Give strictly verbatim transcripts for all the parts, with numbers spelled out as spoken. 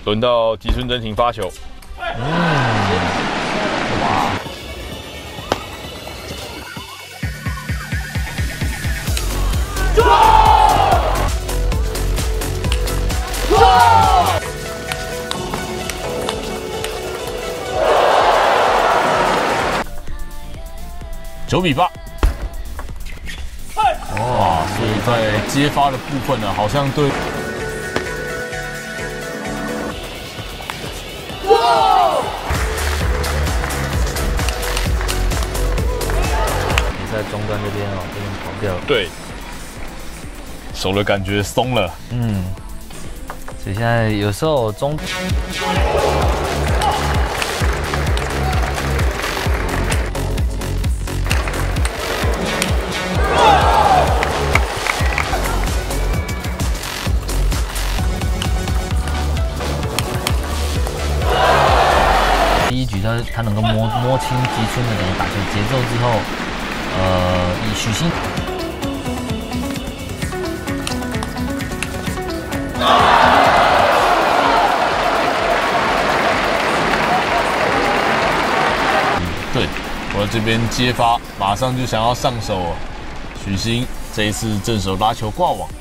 轮到吉村真庭发球。嗯，哇！九比八。哇，所以在接发的部分呢，好像对。 在中段这边哦，这边跑掉了。 对，手的感觉松了。 嗯，所以现在有时候中。第一局他他能够摸摸清吉村的整个打球节奏之后。 呃，以许昕， 对，我这边接发，马上就想要上手哦。许昕这一次正手拉球挂网。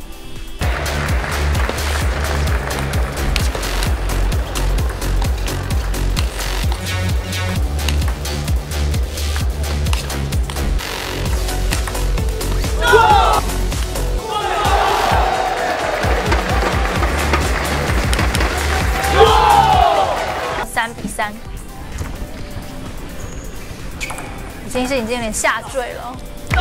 三比三，已经是已经有点下坠了。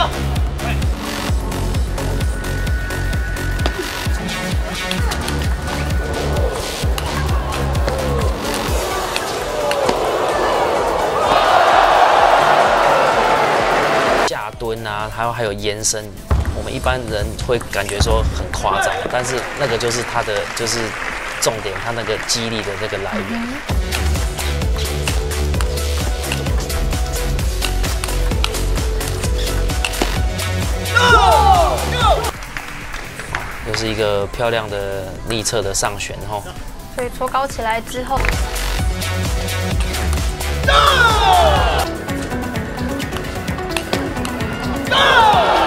下蹲啊，还有还有延伸，我们一般人会感觉说很夸张，但是那个就是它的就是重点，它那个肌力的这个来源。嗯 又是一个漂亮的逆侧的上旋哈， 所以搓高起来之后， 到！到！